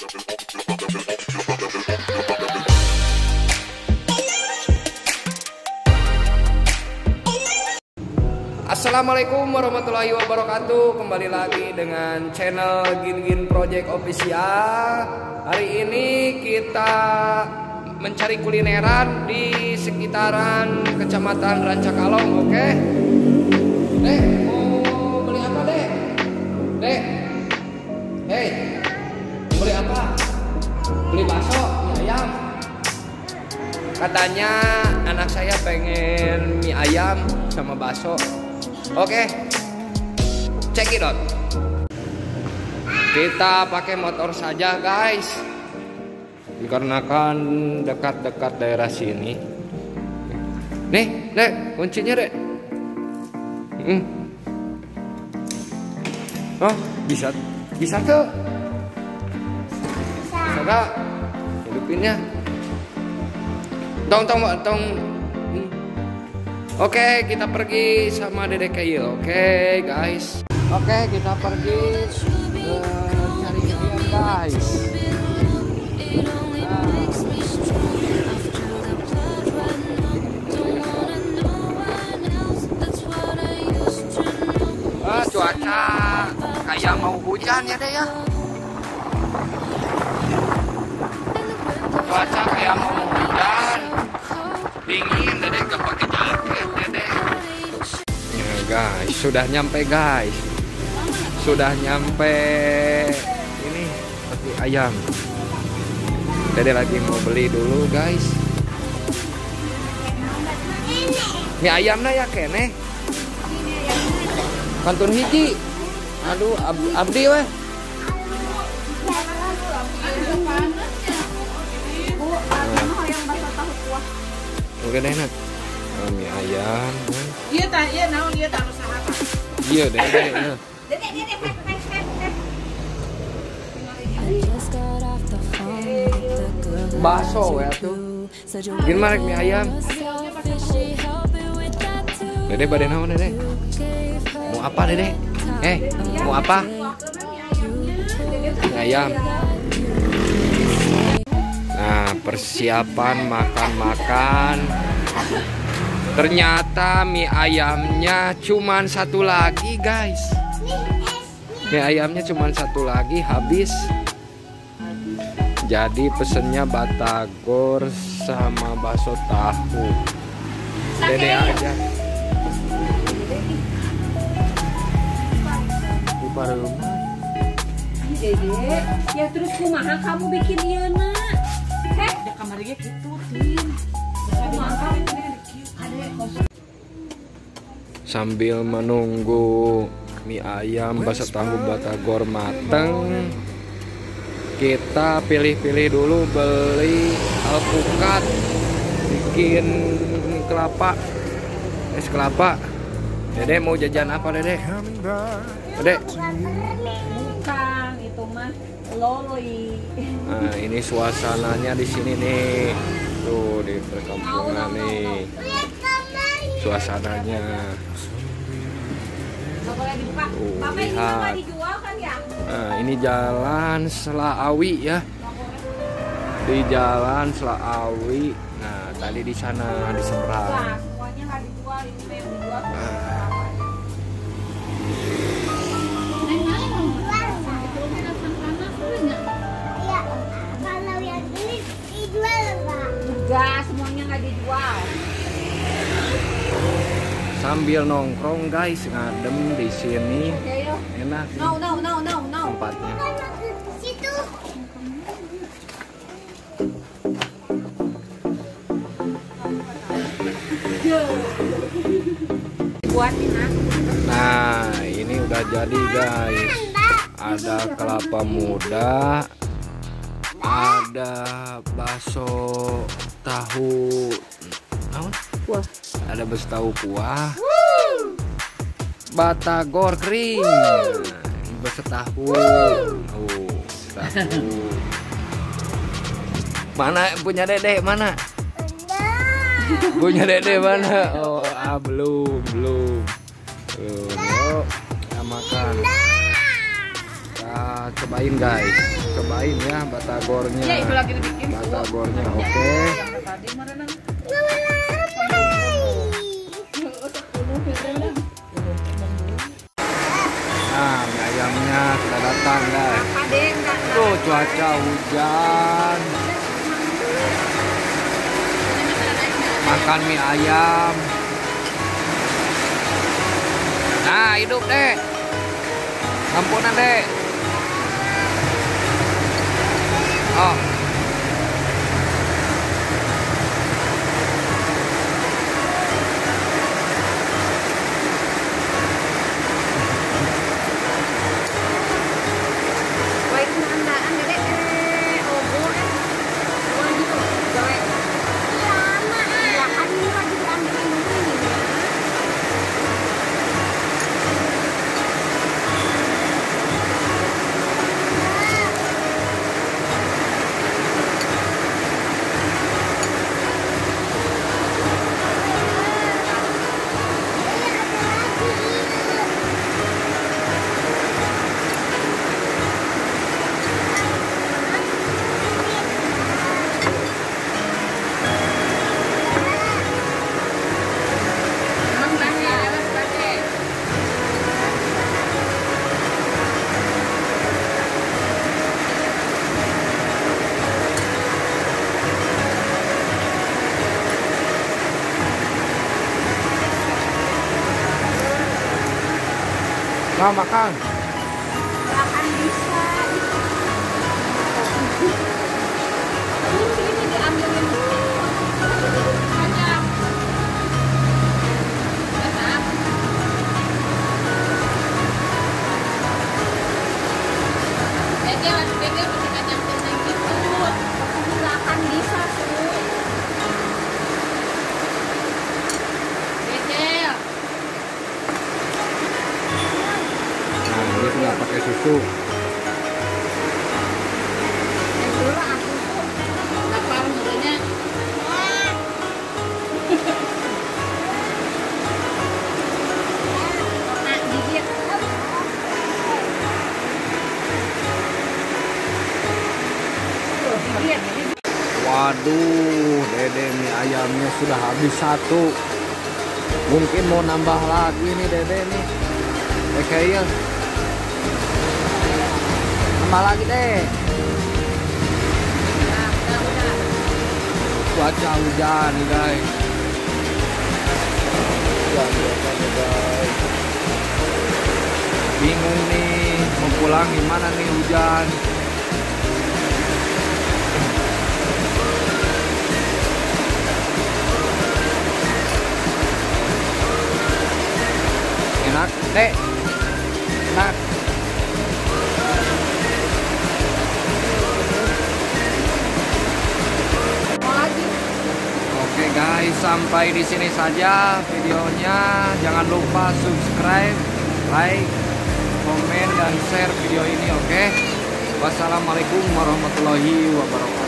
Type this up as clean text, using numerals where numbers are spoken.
Assalamualaikum warahmatullahi wabarakatuh. Kembali lagi dengan channel Gin Project Official. Hari ini kita mencari kulineran di sekitaran Kecamatan Rancakalong. Oke, Dek, mau beli apa, Dek? Dek, hei, beli apa? Beli bakso, mie ayam. Katanya anak saya pengen mie ayam sama bakso. Oke, check it out. Kita pakai motor saja, guys, dikarenakan dekat-dekat daerah sini. Nih, Dek, kuncinya, Dek. Oh, bisa tuh. Bisa gak? Hidupinnya. Tong. Oke, kita pergi sama Dedek Kail. Oke, guys. Oke, kita pergi cari ayam, guys. Cuaca kayak mau hujan ya, Dek ya. Cuaca kayak mau hujan. Dingin, Dedek gak pakai jaket, Dedek. Ya, guys, sudah nyampe, guys. Sudah nyampe ini seperti ayam. Dedek lagi mau beli dulu, guys. Mie ayamnya ya kene. Kantun hiji. Aduh, abdi weh. Oke deh, nak. Mie ayam. Iya tah, iya naon ieu tah usaha tah. Iya deh. Bakso ya tuh. Gimana mie ayam? Dede bade naon, Dede? Mau apa, Dede? Mau apa? Mie ayam. Nah, persiapan makan-makan. Ternyata mie ayamnya cuman satu lagi, guys. Mie ayamnya cuman satu lagi, habis. Jadi pesennya batagor sama bakso tahu. Dede aja. Di rumah. Dede, ya terus kumaha kamu bikin ieu na? Ada kamar ge kitu, Tin. Sambil menunggu mie ayam bakso tahu batagor mateng, kita pilih-pilih dulu beli alpukat, bikin es kelapa. Dede mau jajan apa, Dede? Dede? Bukan, itu mah loloi. Nah, ini suasananya di sini nih. Tuh di perkampungan nih. Suasananya. Tuh, lihat. Nah, ini jalan Selaawi ya. Di jalan Selaawi. Nah, tadi di sana di seberang. Semuanya nggak dijual, ini yang dijual. Enggak, semuanya nggak dijual. Sambil nongkrong, guys, ngadem di sini. Enak nih No. tempatnya. Nah, ini udah jadi, guys. Ada kelapa muda, ada bakso tahu, kuah. Ada bakso tahu kuah, batagor kering, bakso tahu. Tahu. Mana punya Dedek, mana? Punya Dedek mana? Oh, belum. Yuk, kita makan. Kita cobain, guys. cobain ya batagornya. Iya, itu lagi dibikin. Batagornya, oke. Tadi mana nang? Nah, mie ayamnya sudah datang guys. Tuh cuaca hujan. Makan mie ayam. Nah, hidup deh. Ampunan deh. Oh. Nah, makan. Makan bisa. Ini diambilin aja. Bengkel masih kacang kuning gitu. Makan bisa sih. Bengkel. Dia sudah pakai susu. Waduh, Dede mie ayamnya sudah habis satu. Mungkin mau nambah lagi nih Dede nih. Kayaknya tambah lagi deh. Cuaca hujan nih guys. Hujan biasanya guys. Bingung nih mau pulang gimana nih hujan. Enak deh. Enak. Oke guys, sampai di sini saja videonya. Jangan lupa subscribe, like, komen dan share video ini, oke? Wassalamualaikum warahmatullahi wabarakatuh.